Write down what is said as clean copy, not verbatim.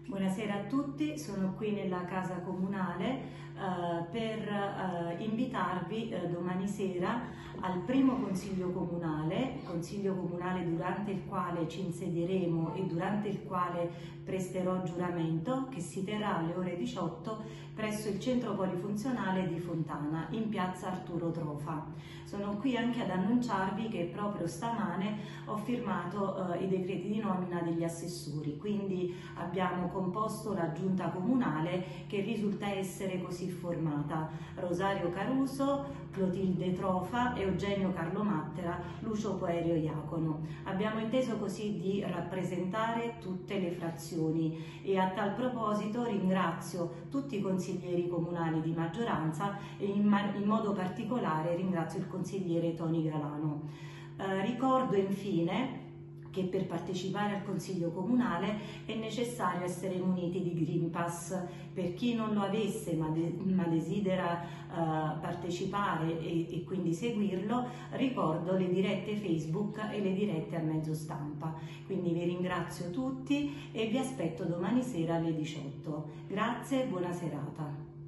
Buonasera a tutti, sono qui nella Casa Comunale per invitarvi domani sera al primo Consiglio Comunale durante il quale ci insedieremo e durante il quale presterò giuramento, che si terrà alle ore 18 presso il Centro Polifunzionale di Fontana, in piazza Arturo Trofa. Sono qui anche ad annunciarvi che proprio stamane ho firmato i decreti di nomina degli assessori, quindi abbiamo composto la giunta comunale che risulta essere così formata: Rosario Caruso, Clotilde Trofa, Eugenio Carlomattera, Lucio Poerio Iacono. Abbiamo inteso così di rappresentare tutte le frazioni e a tal proposito ringrazio tutti i consiglieri comunali di maggioranza e in modo particolare ringrazio il consigliere Toni Galano. Ricordo infine che per partecipare al Consiglio Comunale è necessario essere muniti di Green Pass. Per chi non lo avesse ma desidera partecipare e quindi seguirlo, ricordo le dirette Facebook e le dirette a mezzo stampa. Quindi vi ringrazio tutti e vi aspetto domani sera alle 18. Grazie e buona serata.